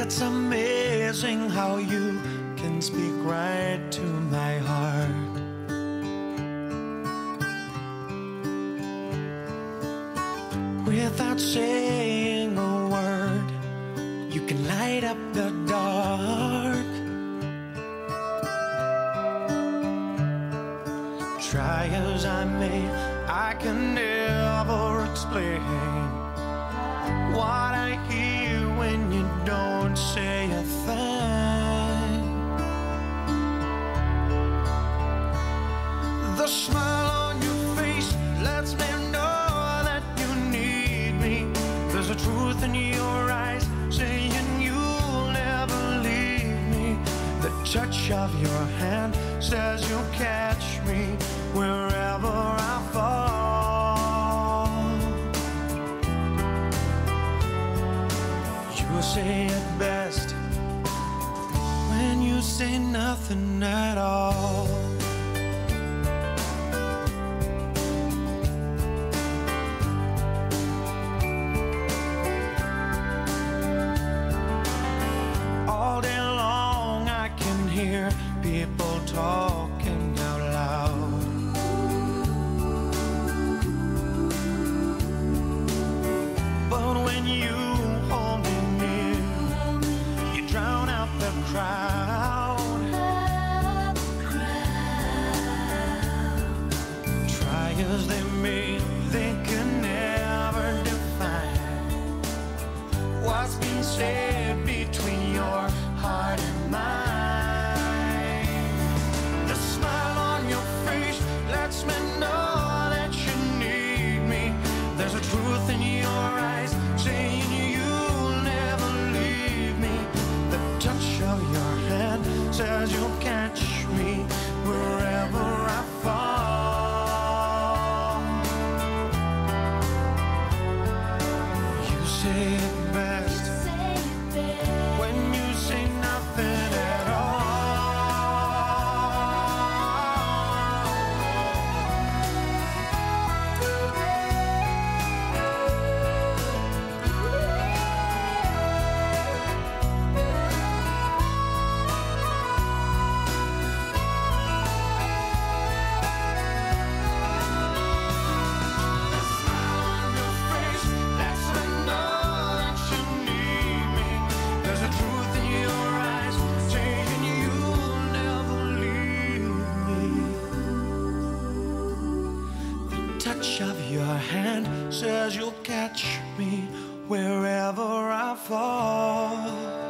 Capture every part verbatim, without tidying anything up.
It's amazing how you can speak right to my heart. Without saying a word, you can light up the dark. Try as I may, I can never explain what I hear when you don't say a thing. The smile on your face lets me know that you need me. There's a truth in your eyes saying you'll never leave me. The touch of your hand says you'll catch me wherever I fall. You say it best when you say nothing at all. All day long I can hear people talking out loud. But when you hold me near, you drown out the crowd. Try as they may, they can never define what's being said between your heart and mine. The smile on your face lets me know that you need me. There's a truth in your eyes saying you'll never leave me. The touch of your hand says you'll catch me wherever I fall. You say it best when you say nothing at all. Hand says you'll catch me wherever I fall.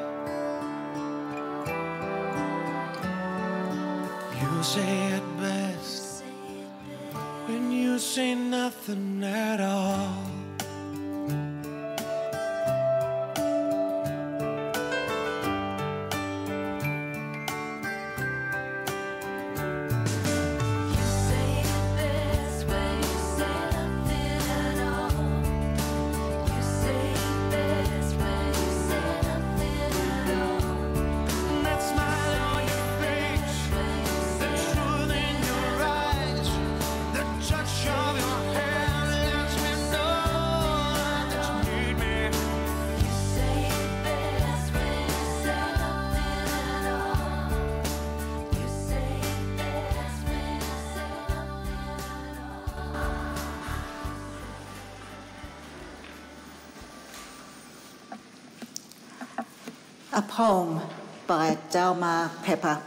You say it best when you say nothing at all. A poem by Delmar Pepper.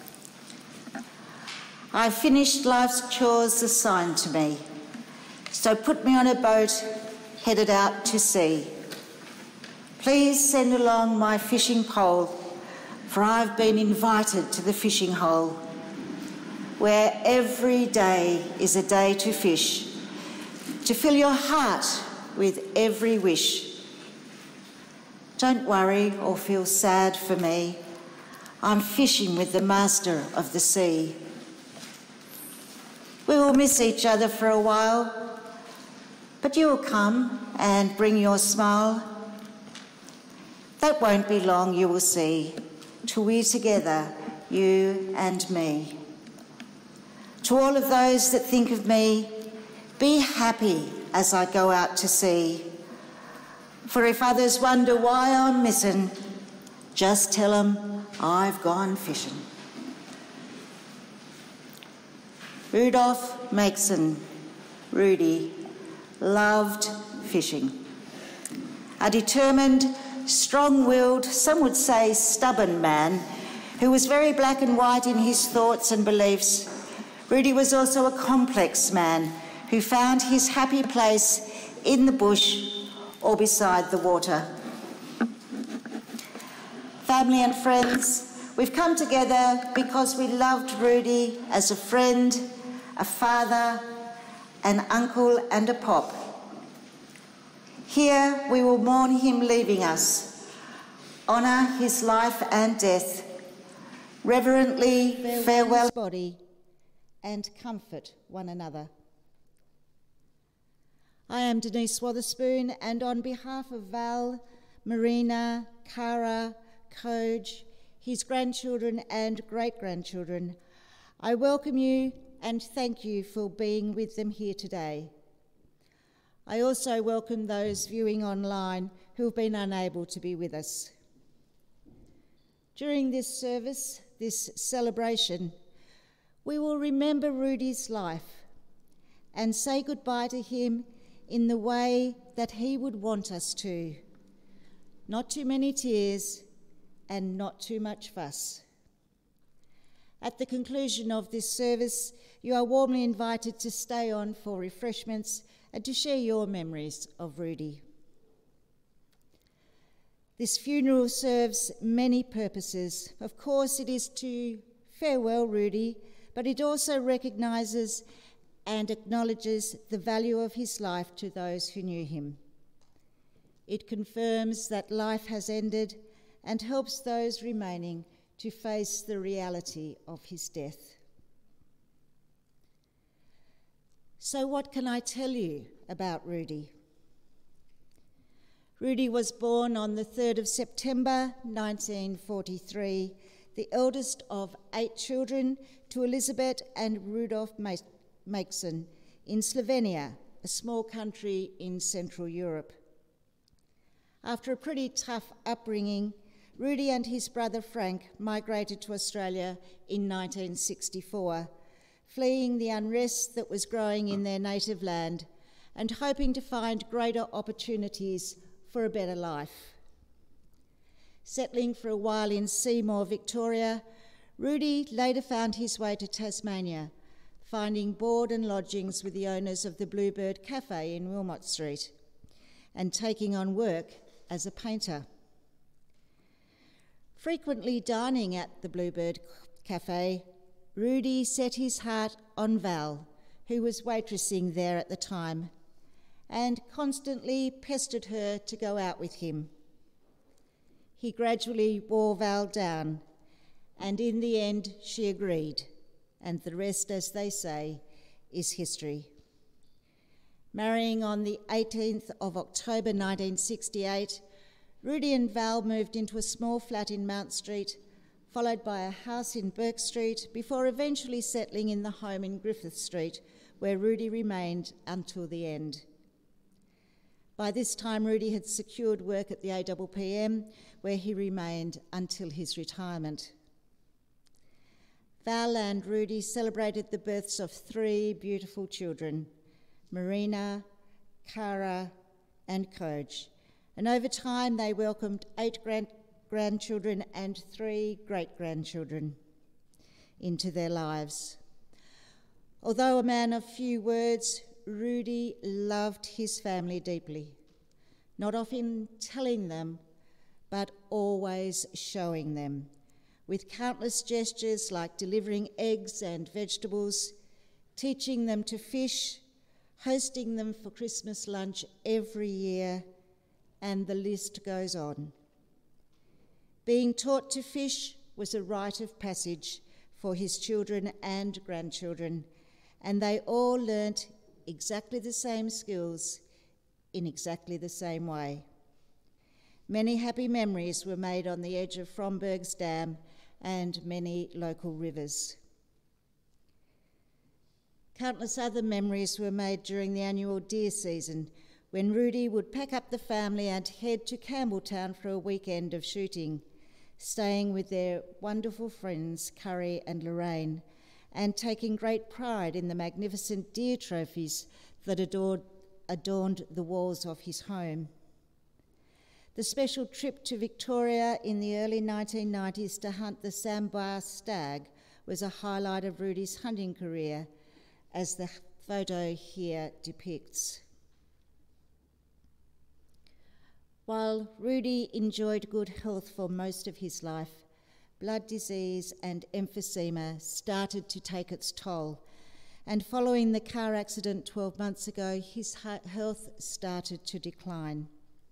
I finished life's chores assigned to me, so put me on a boat headed out to sea. Please send along my fishing pole, for I've been invited to the fishing hole, where every day is a day to fish, to fill your heart with every wish. Don't worry or feel sad for me. I'm fishing with the master of the sea. We will miss each other for a while, but you will come and bring your smile. That won't be long, you will see, till we're together, you and me. To all of those that think of me, be happy as I go out to sea. For if others wonder why I'm missing, Just tell them I've gone fishing. Rudolf Mason, Rudy, loved fishing. A determined, strong-willed, some would say stubborn man who was very black and white in his thoughts and beliefs, Rudy was also a complex man who found his happy place in the bush or beside the water. Family and friends, we've come together because we loved Rudy as a friend, a father, an uncle and a pop. Here we will mourn him leaving us, honour his life and death, reverently farewell his body and comfort one another. I am Denise Wotherspoon, and on behalf of Val, Marina, Cara, Coj, his grandchildren and great-grandchildren, I welcome you and thank you for being with them here today. I also welcome those viewing online who have been unable to be with us. During this service, this celebration, we will remember Rudy's life and say goodbye to him in the way that he would want us to. Not too many tears and not too much fuss. At the conclusion of this service, you are warmly invited to stay on for refreshments and to share your memories of Rudy. This funeral serves many purposes. Of course, it is to farewell Rudy, but it also recognises and acknowledges the value of his life to those who knew him. It confirms that life has ended and helps those remaining to face the reality of his death. So what can I tell you about Rudy? Rudy was born on the third of September nineteen forty-three, the eldest of eight children, to Elizabeth and Rudolf Mason in Slovenia, a small country in Central Europe. After a pretty tough upbringing, Rudy and his brother Frank migrated to Australia in nineteen sixty-four, fleeing the unrest that was growing in their native land and hoping to find greater opportunities for a better life. Settling for a while in Seymour, Victoria, Rudy later found his way to Tasmania, finding board and lodgings with the owners of the Bluebird Cafe in Wilmot Street and taking on work as a painter. Frequently dining at the Bluebird Cafe, Rudy set his heart on Val, who was waitressing there at the time, and constantly pestered her to go out with him. He gradually wore Val down, and in the end she agreed, and the rest, as they say, is history. Marrying on the eighteenth of October nineteen sixty-eight, Rudy and Val moved into a small flat in Mount Street, followed by a house in Burke Street, before eventually settling in the home in Griffith Street, where Rudy remained until the end. By this time, Rudy had secured work at the A P P M, where he remained until his retirement. Val and Rudy celebrated the births of three beautiful children, Marina, Cara, and Coj, and over time they welcomed eight grand- grandchildren and three great-grandchildren into their lives. Although a man of few words, Rudy loved his family deeply, not often telling them, but always showing them, with countless gestures like delivering eggs and vegetables, teaching them to fish, hosting them for Christmas lunch every year, and the list goes on. Being taught to fish was a rite of passage for his children and grandchildren, and they all learnt exactly the same skills in exactly the same way. Many happy memories were made on the edge of Fromberg's Dam and many local rivers. Countless other memories were made during the annual deer season, when Rudy would pack up the family and head to Campbelltown for a weekend of shooting, staying with their wonderful friends Curry and Lorraine, and taking great pride in the magnificent deer trophies that adored, adorned the walls of his home. The special trip to Victoria in the early nineteen nineties to hunt the sambar stag was a highlight of Rudy's hunting career, as the photo here depicts. While Rudy enjoyed good health for most of his life, blood disease and emphysema started to take its toll, and following the car accident twelve months ago, his health started to decline.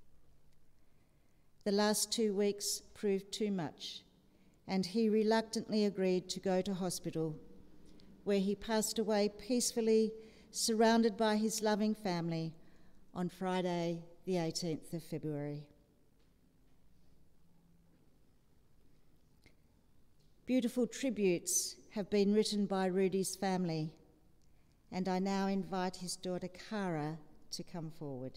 The last two weeks proved too much, and he reluctantly agreed to go to hospital, where he passed away peacefully, surrounded by his loving family, on Friday, the eighteenth of February. Beautiful tributes have been written by Rudy's family, and I now invite his daughter Cara to come forward.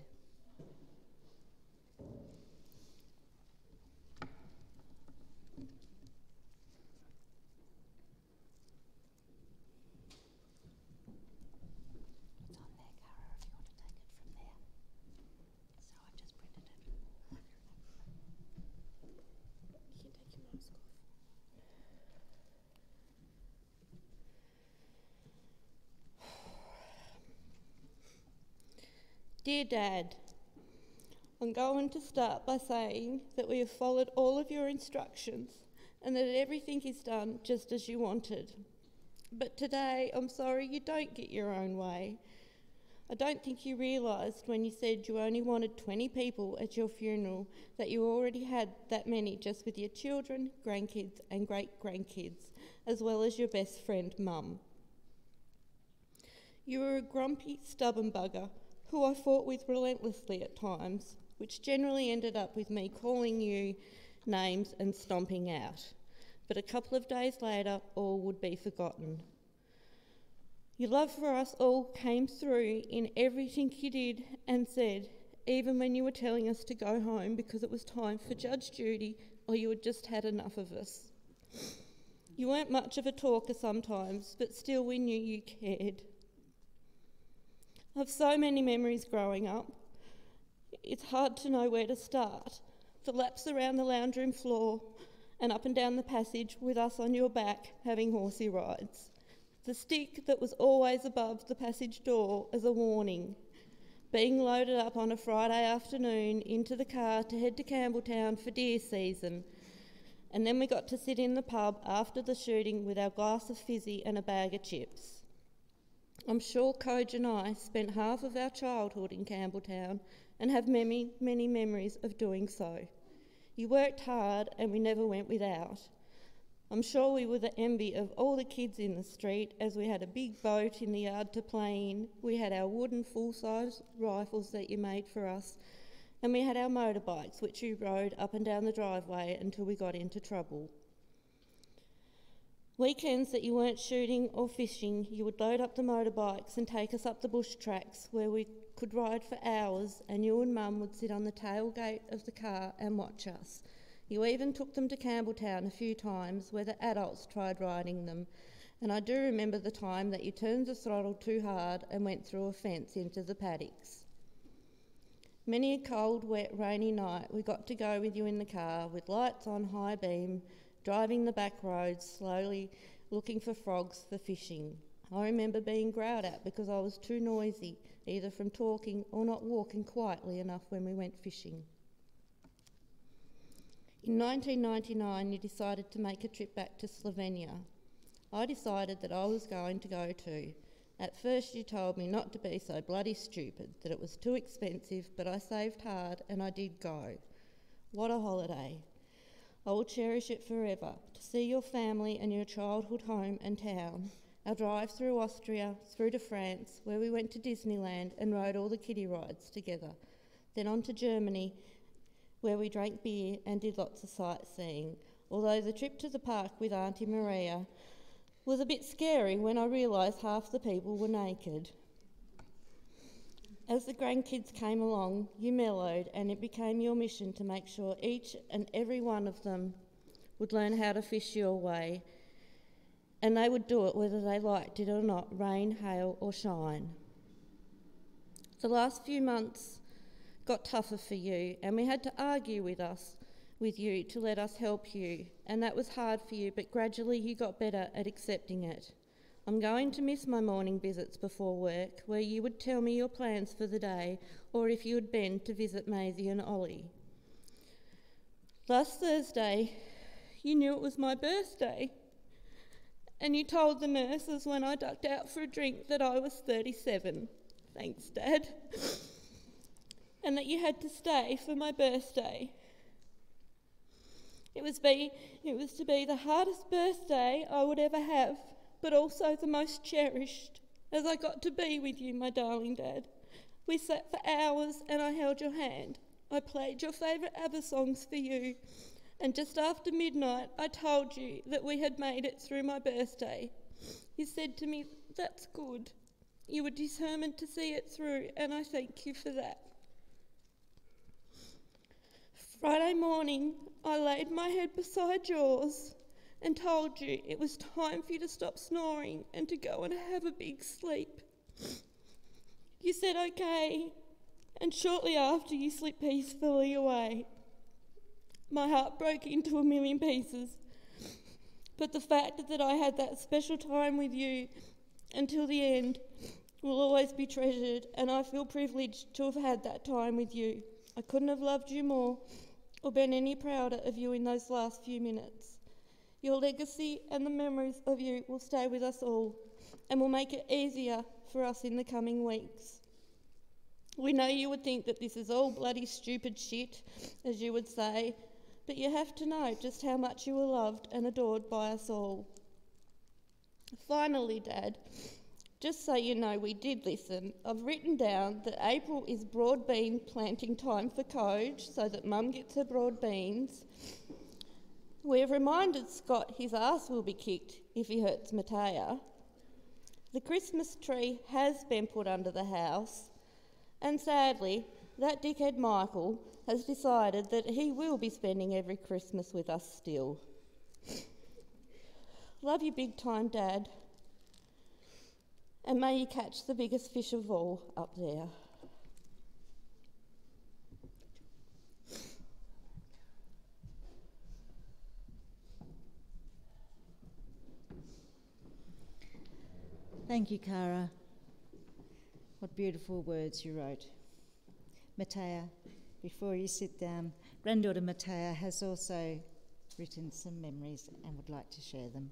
Dear Dad, I'm going to start by saying that we have followed all of your instructions and that everything is done just as you wanted. But today, I'm sorry you don't get your own way. I don't think you realised when you said you only wanted twenty people at your funeral that you already had that many just with your children, grandkids and great-grandkids, as well as your best friend, Mum. You were a grumpy, stubborn bugger who I fought with relentlessly at times, which generally ended up with me calling you names and stomping out. But a couple of days later, all would be forgotten. Your love for us all came through in everything you did and said, even when you were telling us to go home because it was time for Judge Judy or you had just had enough of us. You weren't much of a talker sometimes, but still we knew you cared. I have so many memories growing up. It's hard to know where to start. The laps around the lounge room floor and up and down the passage with us on your back having horsey rides. The stick that was always above the passage door as a warning. Being loaded up on a Friday afternoon into the car to head to Campbelltown for deer season. And then we got to sit in the pub after the shooting with our glass of fizzy and a bag of chips. I'm sure Coj and I spent half of our childhood in Campbelltown and have many, many memories of doing so. You worked hard and we never went without. I'm sure we were the envy of all the kids in the street as we had a big boat in the yard to play in. We had our wooden full-size rifles that you made for us, and we had our motorbikes which you rode up and down the driveway until we got into trouble. Weekends that you weren't shooting or fishing, you would load up the motorbikes and take us up the bush tracks where we could ride for hours, and you and Mum would sit on the tailgate of the car and watch us. You even took them to Campbelltown a few times where the adults tried riding them, and I do remember the time that you turned the throttle too hard and went through a fence into the paddocks. Many a cold, wet, rainy night we got to go with you in the car with lights on high beam, driving the back roads slowly, looking for frogs for fishing. I remember being growled at because I was too noisy, either from talking or not walking quietly enough when we went fishing. In nineteen ninety-nine, you decided to make a trip back to Slovenia. I decided that I was going to go too. At first you told me not to be so bloody stupid, that it was too expensive, but I saved hard and I did go. What a holiday. I will cherish it forever, to see your family and your childhood home and town. Our drive through Austria, through to France, where we went to Disneyland and rode all the kiddie rides together. Then on to Germany, where we drank beer and did lots of sightseeing, although the trip to the park with Auntie Maria was a bit scary when I realised half the people were naked. As the grandkids came along, you mellowed, and it became your mission to make sure each and every one of them would learn how to fish your way, and they would do it whether they liked it or not, rain, hail or shine. The last few months got tougher for you, and we had to argue with us, with you to let us help you, and that was hard for you, but gradually you got better at accepting it. I'm going to miss my morning visits before work, where you would tell me your plans for the day, or if you had been to visit Maisie and Ollie. Last Thursday, you knew it was my birthday, and you told the nurses when I ducked out for a drink that I was thirty-seven. Thanks, Dad. And that you had to stay for my birthday. It was, be, it was to be the hardest birthday I would ever have, but also the most cherished, as I got to be with you, my darling Dad. We sat for hours and I held your hand. I played your favourite ABBA songs for you, and just after midnight I told you that we had made it through my birthday. You said to me, "That's good." You were determined to see it through, and I thank you for that. Friday morning, I laid my head beside yours and told you it was time for you to stop snoring and to go and have a big sleep. You said okay, and shortly after you slipped peacefully away. My heart broke into a million pieces, but the fact that I had that special time with you until the end will always be treasured, and I feel privileged to have had that time with you. I couldn't have loved you more or been any prouder of you in those last few minutes. Your legacy and the memories of you will stay with us all and will make it easier for us in the coming weeks. We know you would think that this is all bloody stupid shit, as you would say, but you have to know just how much you were loved and adored by us all. Finally, Dad, just so you know we did listen, I've written down that April is broad bean planting time for Coach so that Mum gets her broad beans. We've reminded Scott his ass will be kicked if he hurts Matea. The Christmas tree has been put under the house, and sadly, that dickhead Michael has decided that he will be spending every Christmas with us still. Love you big time, Dad. And may you catch the biggest fish of all up there. Thank you, Cara. What beautiful words you wrote. Matea, before you sit down, granddaughter Matea has also written some memories and would like to share them.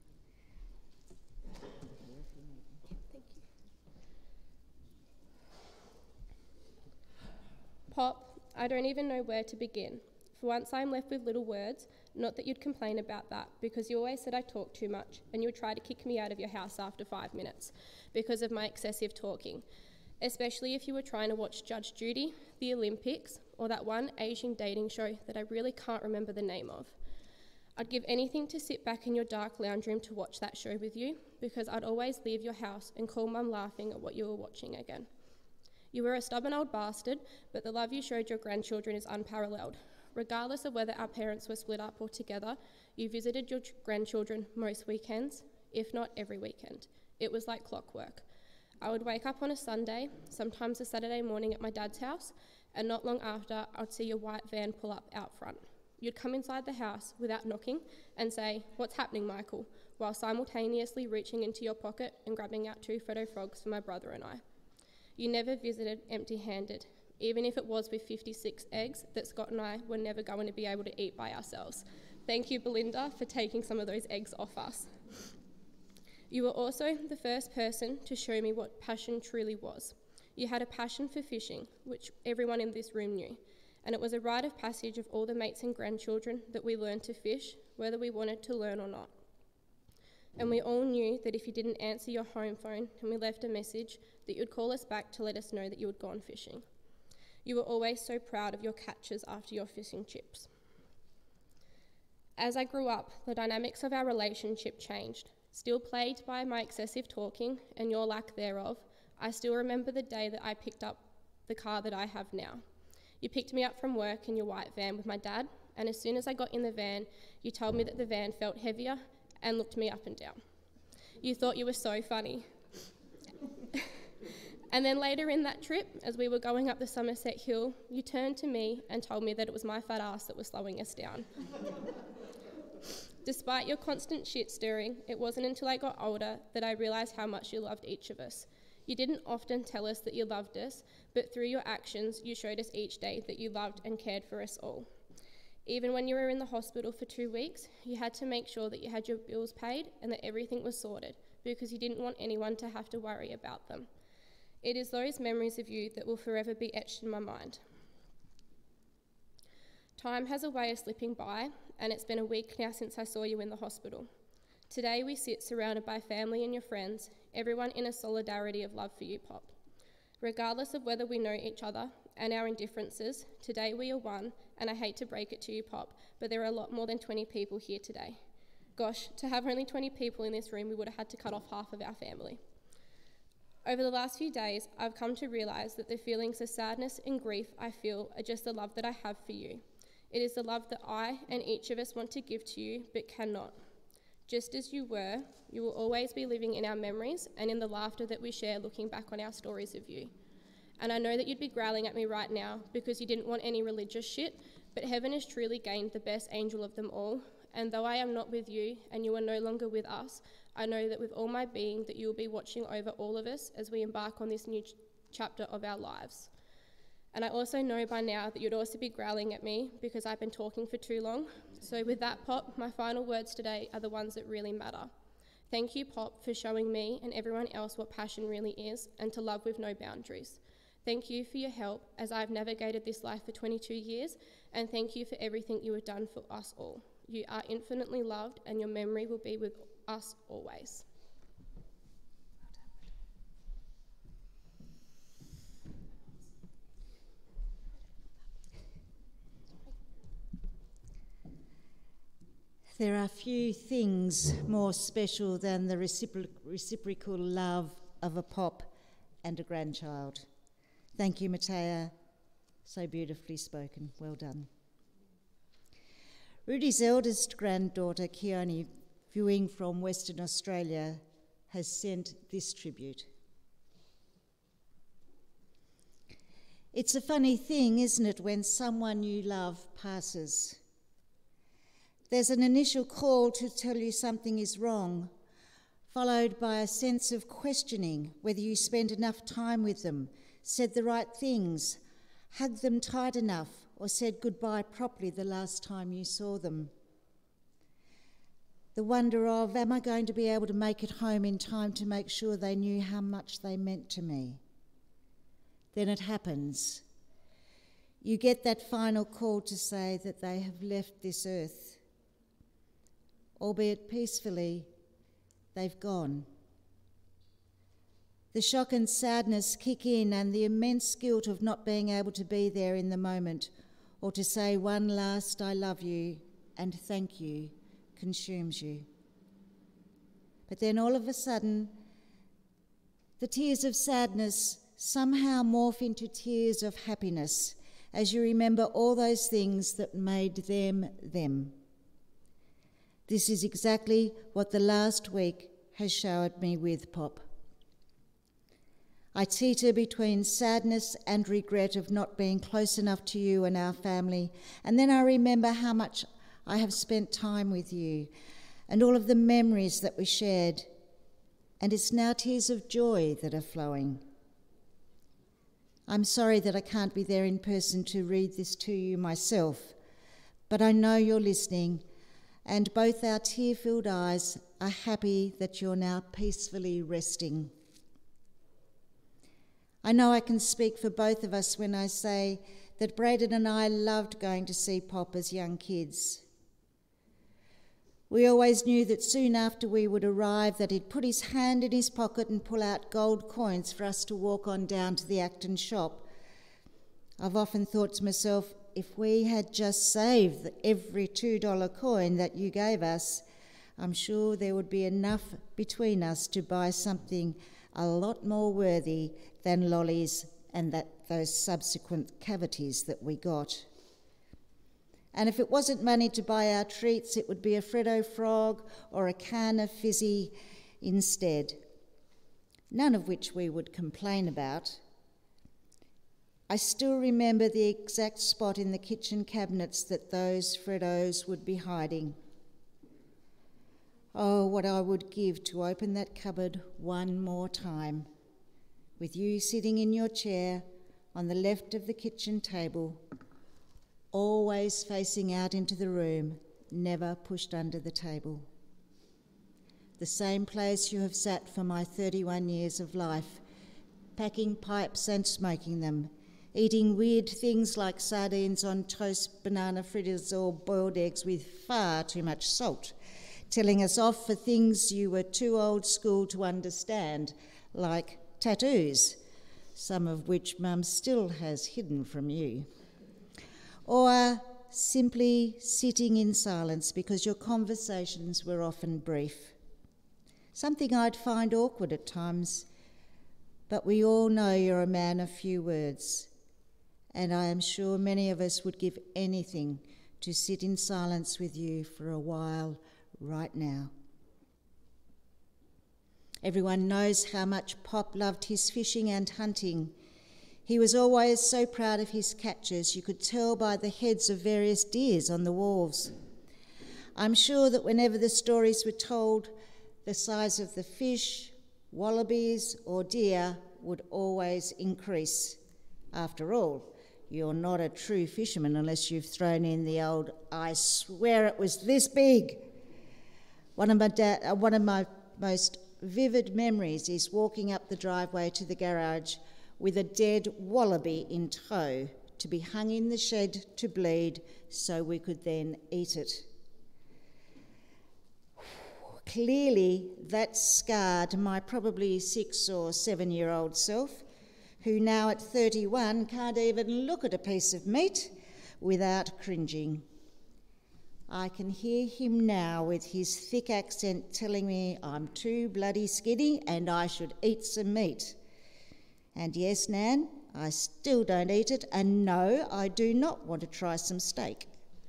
Pop, I don't even know where to begin. For once I'm left with little words, not that you'd complain about that, because you always said I talk too much, and you would try to kick me out of your house after five minutes because of my excessive talking, especially if you were trying to watch Judge Judy, the Olympics, or that one Asian dating show that I really can't remember the name of. I'd give anything to sit back in your dark lounge room to watch that show with you, because I'd always leave your house and call Mum laughing at what you were watching again. You were a stubborn old bastard, but the love you showed your grandchildren is unparalleled. Regardless of whether our parents were split up or together, you visited your grandchildren most weekends, if not every weekend. It was like clockwork. I would wake up on a Sunday, sometimes a Saturday morning at my dad's house, and not long after, I'd see your white van pull up out front. You'd come inside the house without knocking and say, "What's happening, Michael?" while simultaneously reaching into your pocket and grabbing out two photo frogs for my brother and I. You never visited empty-handed, even if it was with fifty-six eggs that Scott and I were never going to be able to eat by ourselves. Thank you, Belinda, for taking some of those eggs off us. You were also the first person to show me what passion truly was. You had a passion for fishing, which everyone in this room knew, and it was a rite of passage of all the mates and grandchildren that we learned to fish, whether we wanted to learn or not. And we all knew that if you didn't answer your home phone and we left a message, that you'd call us back to let us know that you had gone fishing. You were always so proud of your catches after your fishing trips. As I grew up, the dynamics of our relationship changed. Still plagued by my excessive talking and your lack thereof, I still remember the day that I picked up the car that I have now. You picked me up from work in your white van with my dad, and as soon as I got in the van, you told me that the van felt heavier and looked me up and down. You thought you were so funny. And then later in that trip, as we were going up the Somerset Hill, you turned to me and told me that it was my fat ass that was slowing us down. Despite your constant shit stirring, it wasn't until I got older that I realised how much you loved each of us. You didn't often tell us that you loved us, but through your actions, you showed us each day that you loved and cared for us all. Even when you were in the hospital for two weeks, you had to make sure that you had your bills paid and that everything was sorted, because you didn't want anyone to have to worry about them. It is those memories of you that will forever be etched in my mind. Time has a way of slipping by, and it's been a week now since I saw you in the hospital. Today we sit surrounded by family and your friends, everyone in a solidarity of love for you, Pop. Regardless of whether we know each other and our indifferences, today we are one, and I hate to break it to you, Pop, but there are a lot more than twenty people here today. Gosh, to have only twenty people in this room, we would have had to cut off half of our family. Over the last few days, I've come to realise that the feelings of sadness and grief I feel are just the love that I have for you. It is the love that I and each of us want to give to you, but cannot. Just as you were, you will always be living in our memories and in the laughter that we share looking back on our stories of you. And I know that you'd be growling at me right now because you didn't want any religious shit, but heaven has truly gained the best angel of them all, and though I am not with you and you are no longer with us, I know that with all my being that you will be watching over all of us as we embark on this new ch- chapter of our lives. And I also know by now that you'd also be growling at me because I've been talking for too long. So with that, Pop, my final words today are the ones that really matter. Thank you, Pop, for showing me and everyone else what passion really is and to love with no boundaries. Thank you for your help as I've navigated this life for twenty-two years, and thank you for everything you have done for us all. You are infinitely loved, and your memory will be with us always. There are few things more special than the recipro- reciprocal love of a pop and a grandchild. Thank you, Matea. So beautifully spoken. Well done. Rudy's eldest granddaughter, Keone, viewing from Western Australia, has sent this tribute. It's a funny thing, isn't it, when someone you love passes? There's an initial call to tell you something is wrong, followed by a sense of questioning whether you spent enough time with them, said the right things, hugged them tight enough, or said goodbye properly the last time you saw them. The wonder of, am I going to be able to make it home in time to make sure they knew how much they meant to me? Then it happens. You get that final call to say that they have left this earth. Albeit peacefully, they've gone. The shock and sadness kick in, and the immense guilt of not being able to be there in the moment or to say one last I love you and thank you consumes you. But then all of a sudden, the tears of sadness somehow morph into tears of happiness as you remember all those things that made them them. This is exactly what the last week has showered me with, Pop. I teeter between sadness and regret of not being close enough to you and our family, and then I remember how much I have spent time with you and all of the memories that we shared, and it's now tears of joy that are flowing. I'm sorry that I can't be there in person to read this to you myself, but I know you're listening, and both our tear-filled eyes are happy that you're now peacefully resting. I know I can speak for both of us when I say that Braden and I loved going to see Pop as young kids. We always knew that soon after we would arrive that he'd put his hand in his pocket and pull out gold coins for us to walk on down to the Acton shop. I've often thought to myself, if we had just saved every two dollar coin that you gave us, I'm sure there would be enough between us to buy something a lot more worthy than lollies and that those subsequent cavities that we got. And if it wasn't money to buy our treats, it would be a Freddo frog or a can of fizzy instead, none of which we would complain about. I still remember the exact spot in the kitchen cabinets that those Freddos would be hiding. Oh, what I would give to open that cupboard one more time, with you sitting in your chair on the left of the kitchen table, always facing out into the room, never pushed under the table. The same place you have sat for my thirty-one years of life, packing pipes and smoking them, eating weird things like sardines on toast, banana fritters or boiled eggs with far too much salt, telling us off for things you were too old school to understand, like tattoos, some of which Mum still has hidden from you. Or simply sitting in silence because your conversations were often brief. Something I'd find awkward at times, but we all know you're a man of few words, and I am sure many of us would give anything to sit in silence with you for a while right now. Everyone knows how much Pop loved his fishing and hunting. He was always so proud of his catches, you could tell by the heads of various deers on the walls. I'm sure that whenever the stories were told, the size of the fish, wallabies or deer would always increase. After all, you're not a true fisherman unless you've thrown in the old, I swear it was this big. One of my, da- uh, one of my most vivid memories is walking up the driveway to the garage with a dead wallaby in tow to be hung in the shed to bleed so we could then eat it. Clearly, that scarred my probably six or seven-year-old self, who now at thirty-one can't even look at a piece of meat without cringing. I can hear him now with his thick accent telling me I'm too bloody skinny and I should eat some meat. And yes, Nan, I still don't eat it, and no, I do not want to try some steak.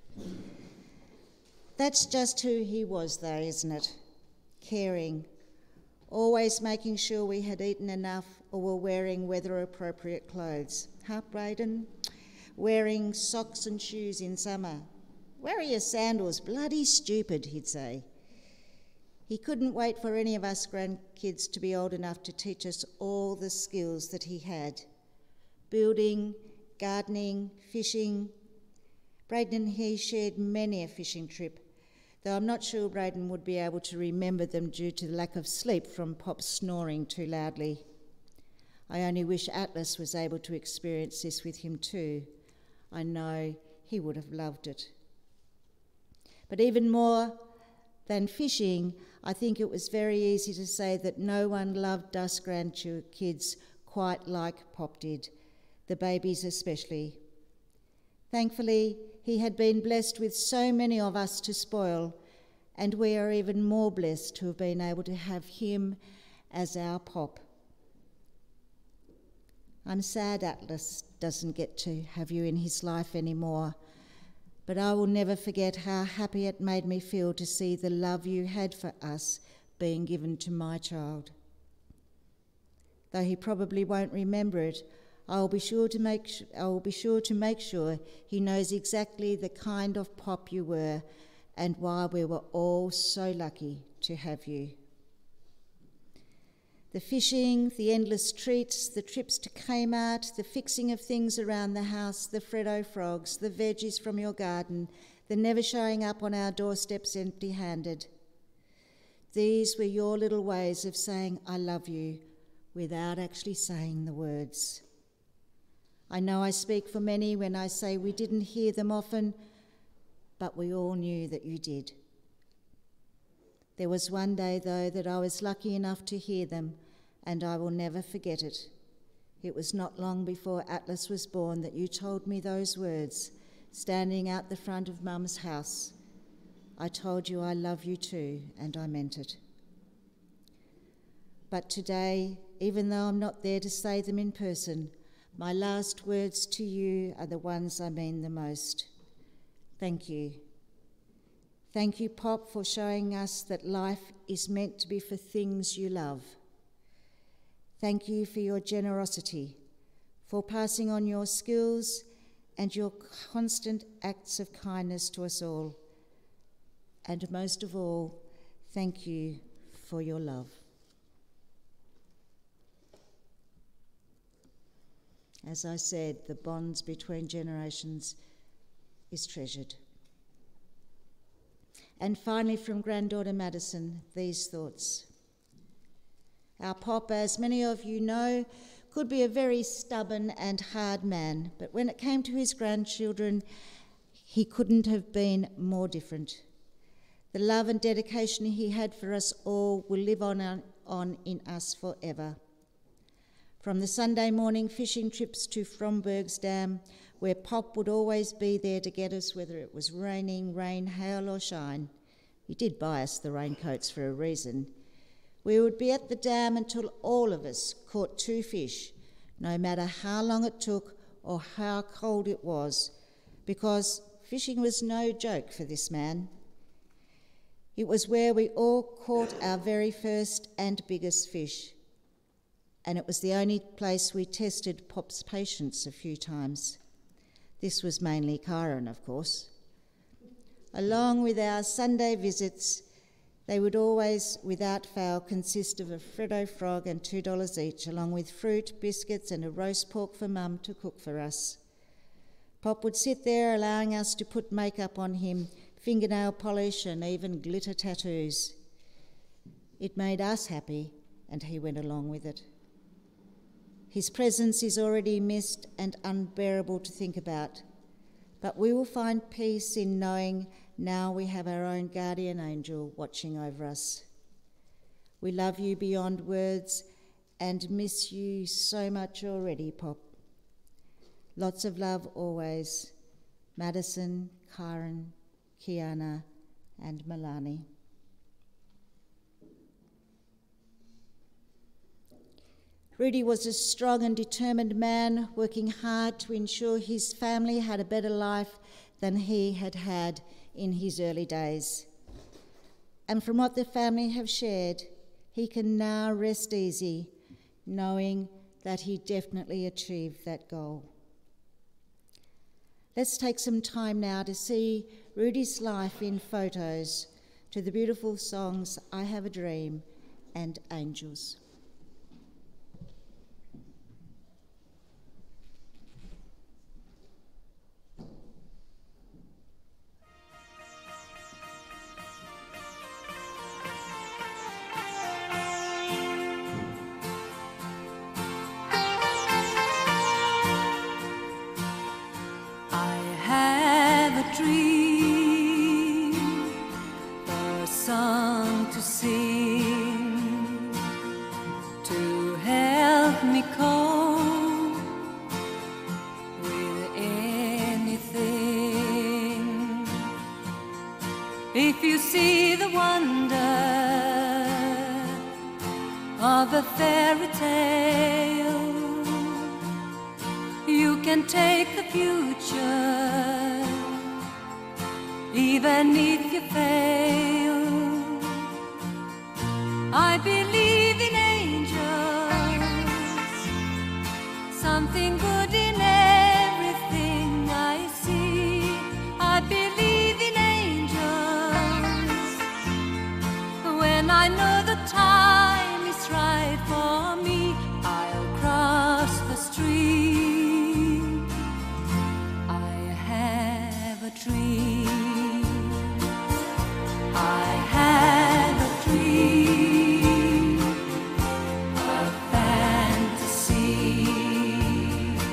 That's just who he was though, isn't it? Caring, always making sure we had eaten enough or were wearing weather-appropriate clothes. Huh, Braden? Wearing socks and shoes in summer. Where are your sandals? Bloody stupid, he'd say. He couldn't wait for any of us grandkids to be old enough to teach us all the skills that he had. Building, gardening, fishing. Braden and he shared many a fishing trip, though I'm not sure Braden would be able to remember them due to the lack of sleep from Pop snoring too loudly. I only wish Atlas was able to experience this with him too. I know he would have loved it. But even more than fishing, I think it was very easy to say that no one loved us grandkids quite like Pop did, the babies especially. Thankfully, he had been blessed with so many of us to spoil, and we are even more blessed to have been able to have him as our Pop. I'm sad Atlas doesn't get to have you in his life anymore, but I will never forget how happy it made me feel to see the love you had for us being given to my child. Though he probably won't remember it, I will be sure to make sh- I will be sure to make sure he knows exactly the kind of Pop you were and why we were all so lucky to have you. The fishing, the endless treats, the trips to Kmart, the fixing of things around the house, the Freddo frogs, the veggies from your garden, the never showing up on our doorsteps empty-handed. These were your little ways of saying I love you without actually saying the words. I know I speak for many when I say we didn't hear them often, but we all knew that you did. There was one day, though, that I was lucky enough to hear them, and I will never forget it. It was not long before Atlas was born that you told me those words, standing out the front of Mum's house. I told you I love you too, and I meant it. But today, even though I'm not there to say them in person, my last words to you are the ones I mean the most. Thank you. Thank you, Pop, for showing us that life is meant to be for things you love. Thank you for your generosity, for passing on your skills and your constant acts of kindness to us all. And most of all, thank you for your love. As I said, the bonds between generations is treasured. And finally, from granddaughter Madison, these thoughts. Our Pop, as many of you know, could be a very stubborn and hard man, but when it came to his grandchildren, he couldn't have been more different. The love and dedication he had for us all will live on, on in us forever. From the Sunday morning fishing trips to Fromberg's Dam, where Pop would always be there to get us, whether it was raining, rain, hail or shine. He did buy us the raincoats for a reason. We would be at the dam until all of us caught two fish, no matter how long it took or how cold it was, because fishing was no joke for this man. It was where we all caught our very first and biggest fish, and it was the only place we tested Pop's patience a few times. This was mainly Kyron, of course. Along with our Sunday visits, they would always, without fail, consist of a Freddo frog and two dollars each, along with fruit, biscuits and a roast pork for Mum to cook for us. Pop would sit there allowing us to put makeup on him, fingernail polish and even glitter tattoos. It made us happy and he went along with it. His presence is already missed and unbearable to think about, but we will find peace in knowing now we have our own guardian angel watching over us. We love you beyond words and miss you so much already, Pop. Lots of love always. Madison, Kyron, Kiana and Milani. Rudy was a strong and determined man, working hard to ensure his family had a better life than he had had in his early days. And from what the family have shared, he can now rest easy, knowing that he definitely achieved that goal. Let's take some time now to see Rudy's life in photos to the beautiful songs I Have a Dream and Angels. If you see the wonder of a fairy tale, you can take the future, even if you fail. I believe in angels, something good in everything I see. I believe in when I know the time is right for me, I'll cross the stream. I have a dream. I have a dream, a fantasy.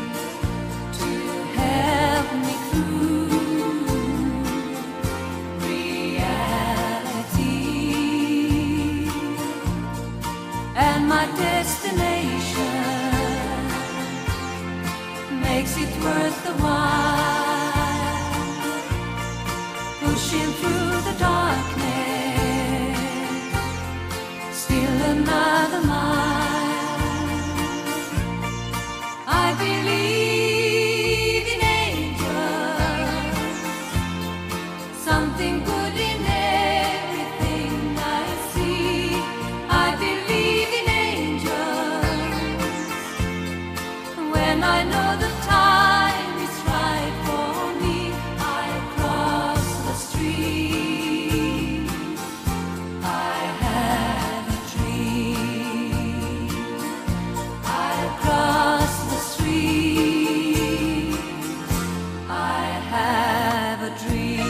When I know the time is right for me, I cross the street. I have a dream. I cross the street. I have a dream.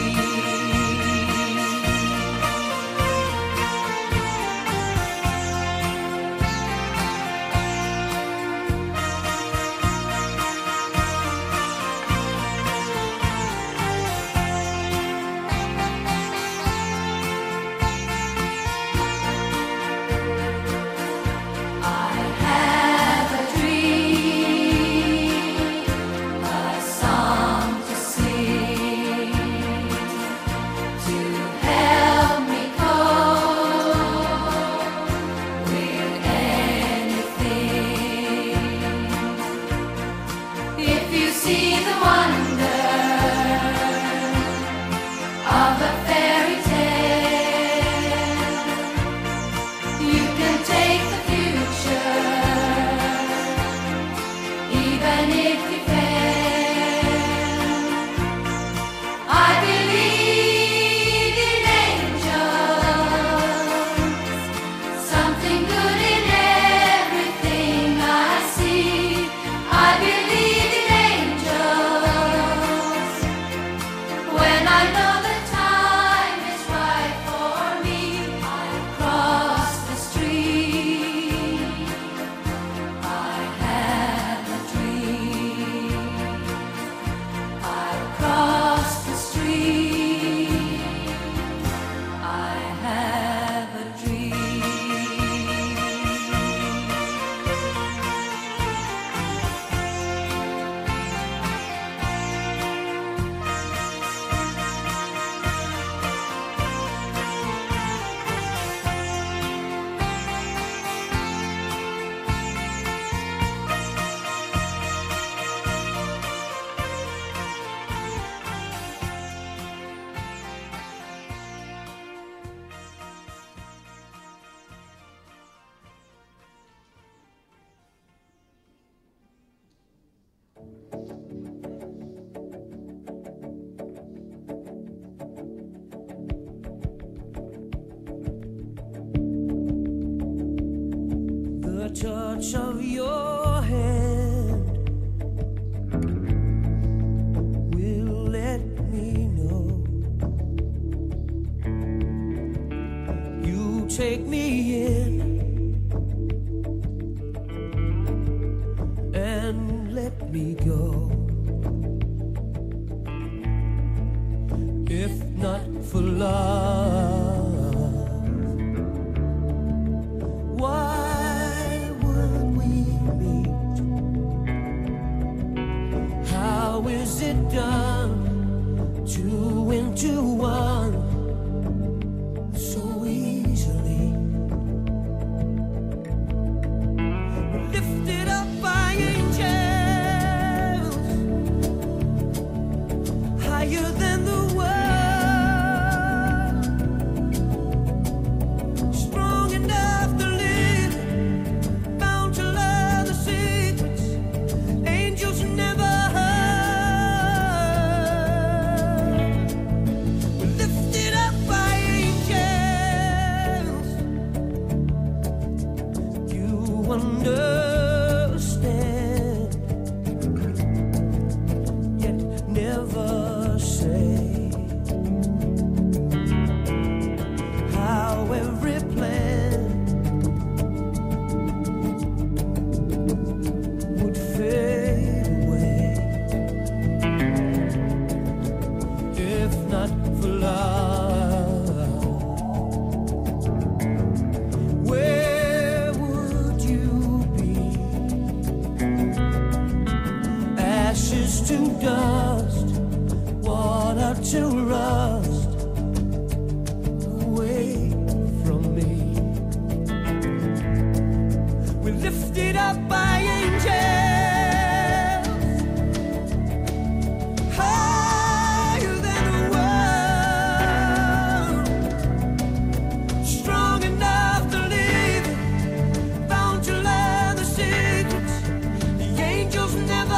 The touch of your hand will let me know you take me in and let me go. If not for love, why would we meet? How is it done, two into one, so easily? We're lifted up by angels, higher than the world. Understand, yet never say how every plan would fade away if not for love. Ashes to dust, water to rust, away from me. We're lifted up by angels, higher than the world, strong enough to live, bound to learn the secrets the angels never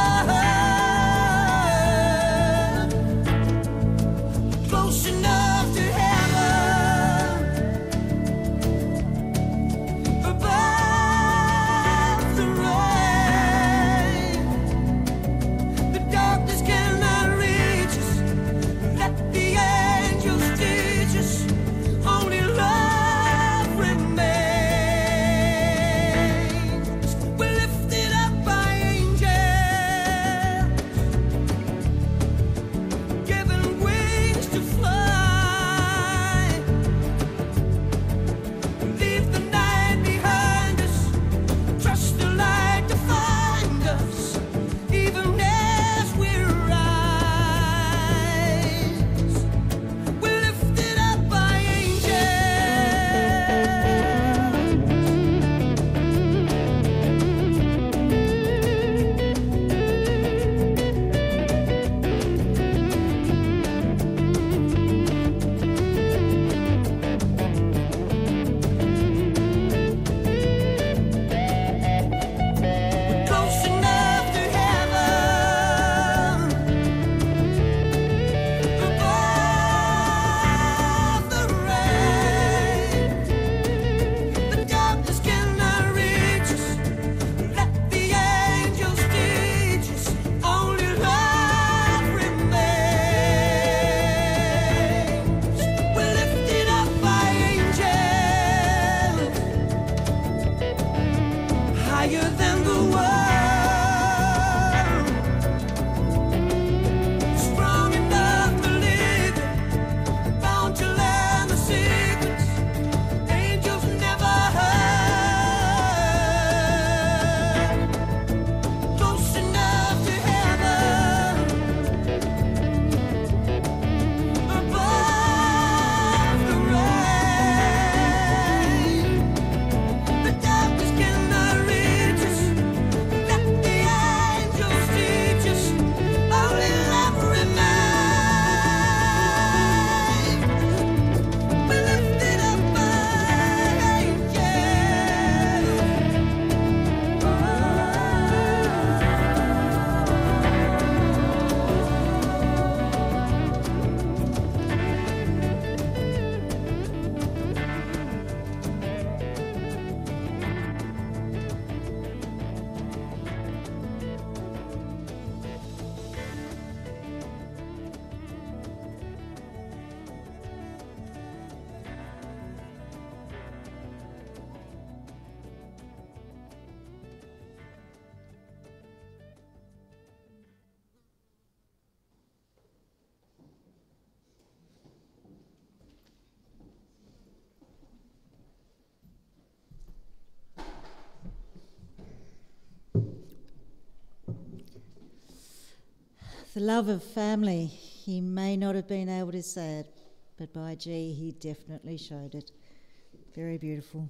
the love of family, he may not have been able to say it, but by gee, he definitely showed it. Very beautiful.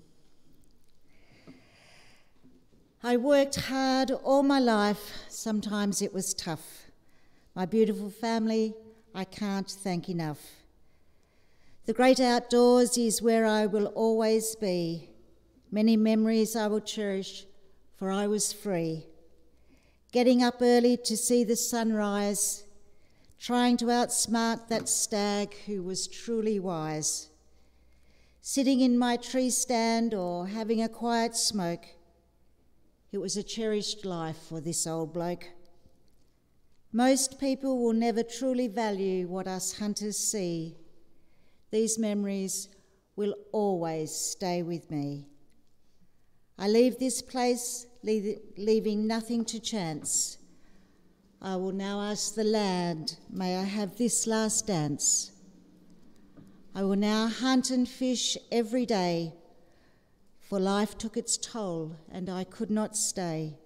I worked hard all my life. Sometimes it was tough. My beautiful family, I can't thank enough. The great outdoors is where I will always be. Many memories I will cherish, for I was free. Getting up early to see the sunrise, trying to outsmart that stag who was truly wise. Sitting in my tree stand or having a quiet smoke, it was a cherished life for this old bloke. Most people will never truly value what us hunters see. These memories will always stay with me. I leave this place, leave, leaving nothing to chance. I will now ask the land, may I have this last dance? I will now hunt and fish every day, for life took its toll and I could not stay.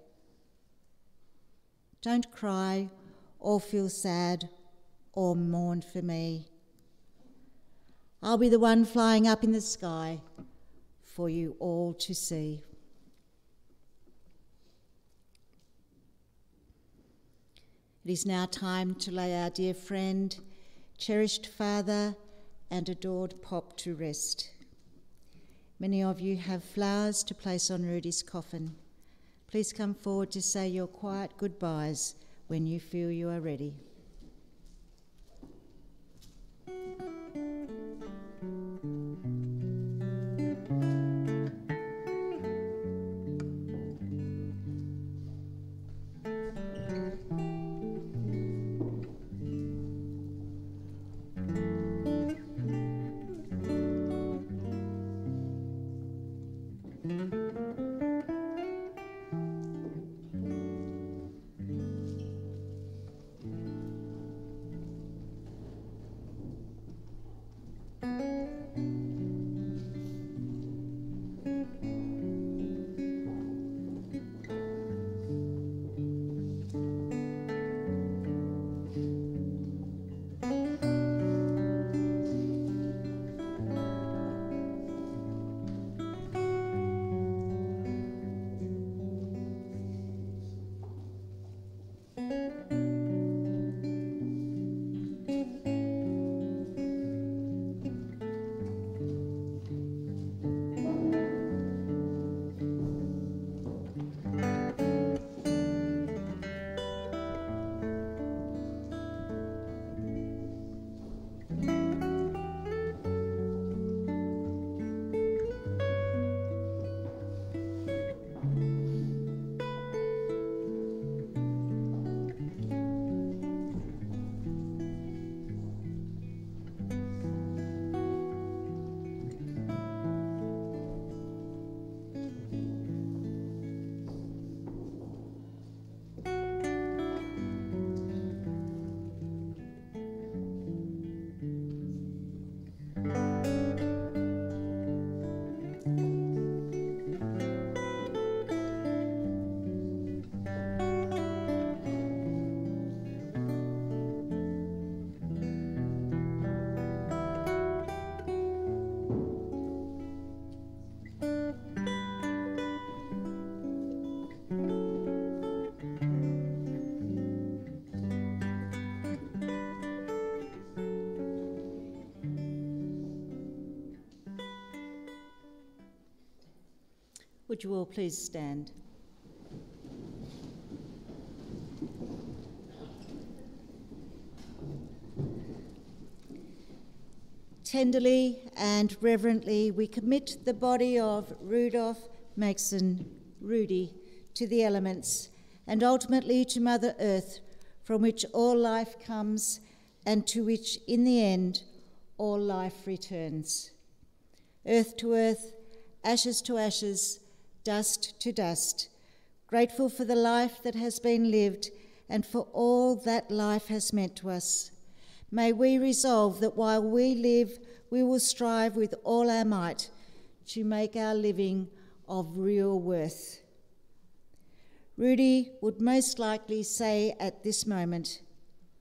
Don't cry or feel sad or mourn for me. I'll be the one flying up in the sky for you all to see. It is now time to lay our dear friend, cherished father, and adored Pop to rest. Many of you have flowers to place on Rudy's coffin. Please come forward to say your quiet goodbyes when you feel you are ready. Would you all please stand? Tenderly and reverently we commit the body of Rudolph Maxson, Rudy, to the elements and ultimately to Mother Earth, from which all life comes and to which in the end all life returns. Earth to earth, ashes to ashes, dust to dust, grateful for the life that has been lived and for all that life has meant to us. May we resolve that while we live, we will strive with all our might to make our living of real worth. Rudy would most likely say at this moment,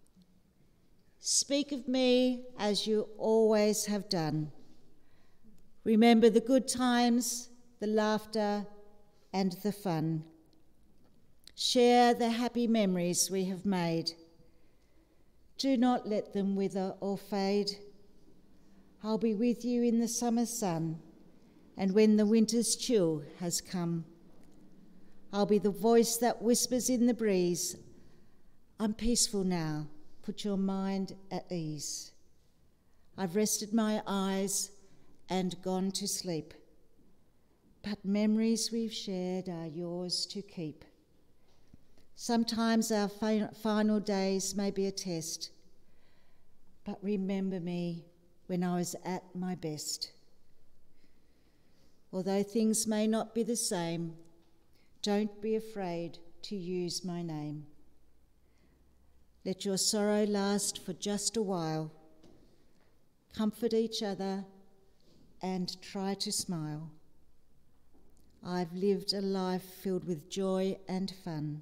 Speak of me as you always have done. Remember the good times, the laughter, and the fun. Share the happy memories we have made. Do not let them wither or fade. I'll be with you in the summer sun, and when the winter's chill has come, I'll be the voice that whispers in the breeze, I'm peaceful now, put your mind at ease. I've rested my eyes and gone to sleep, but memories we've shared are yours to keep. Sometimes our fi- final days may be a test, but remember me when I was at my best. Although things may not be the same, don't be afraid to use my name. Let your sorrow last for just a while. Comfort each other and try to smile. I've lived a life filled with joy and fun.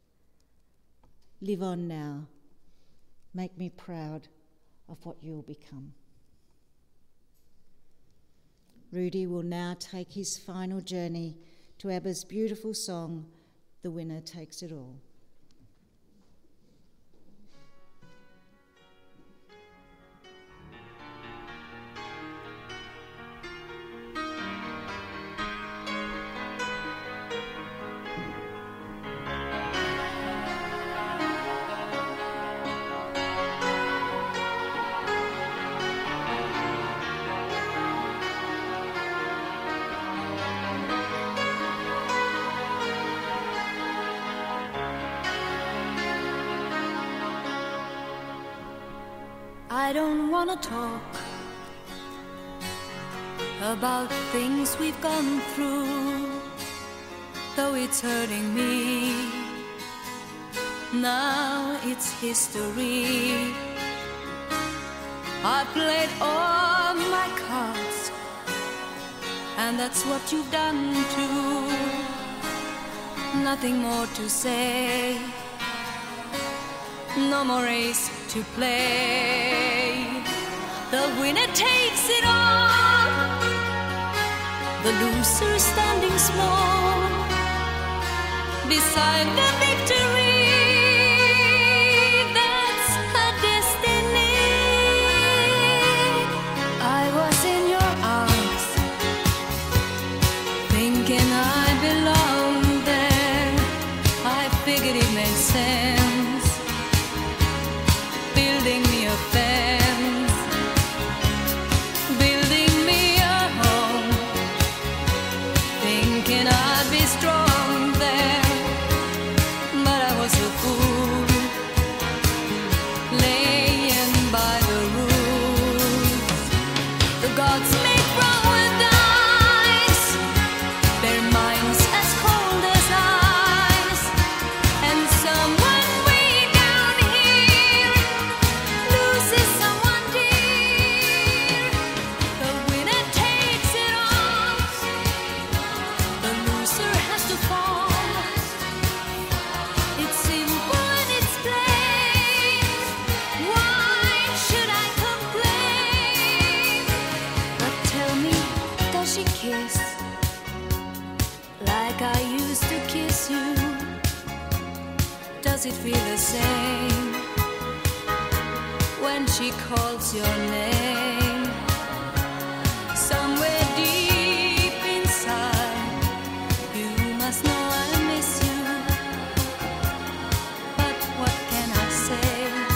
Live on now. Make me proud of what you'll become. Rudy will now take his final journey to ABBA's beautiful song, The Winner Takes It All. I don't wanna talk about things we've gone through, though it's hurting me. Now it's history. I played all my cards, and that's what you've done too. Nothing more to say, no more race to play. The winner takes it all, the loser standing small beside the victory. That's her destiny. I was in your arms, thinking I belonged there. I figured it made sense, building me a fence, building me a home, thinking I'd be strong there, but I was a fool, laying by the rules. The gods make wrong with dice, their minds as cold as ice, and someone way down here loses someone dear. The winner takes it all, the loser has to fall. It's simple and it's plain. Why should I complain? But tell me, does she kiss like I used to kiss you? Does it feel the same when she calls your name? Somewhere deep inside, you must know I miss you. But what can I say?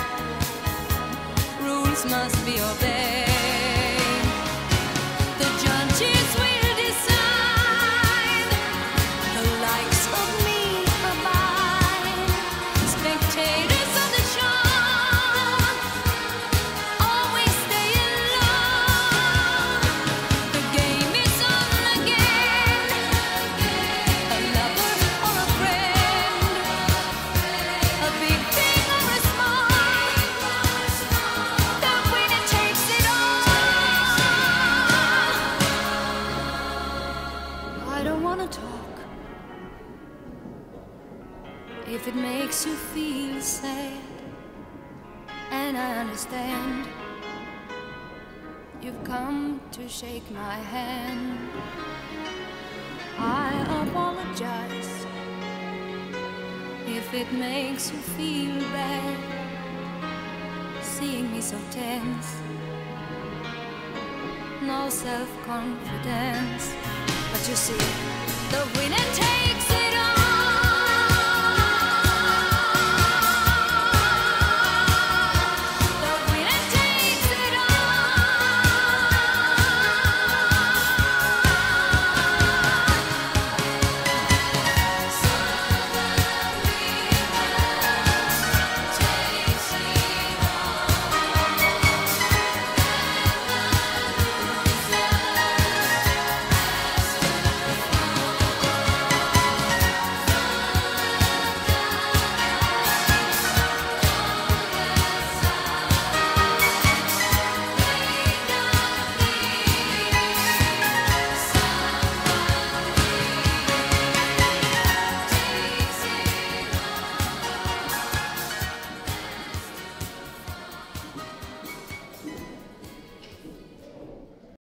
Rules must be obeyed. The judges will decide, the likes of me abide. Spectators of the show always stay alone. The game is on again, a lover or a friend, a big thing or a small, the winner takes it all. I don't wanna talk if it makes you feel sad. and I understand. You've come to shake my hand. I apologize if it makes you feel bad, seeing me so tense, no self-confidence. But you see, the winner takes it.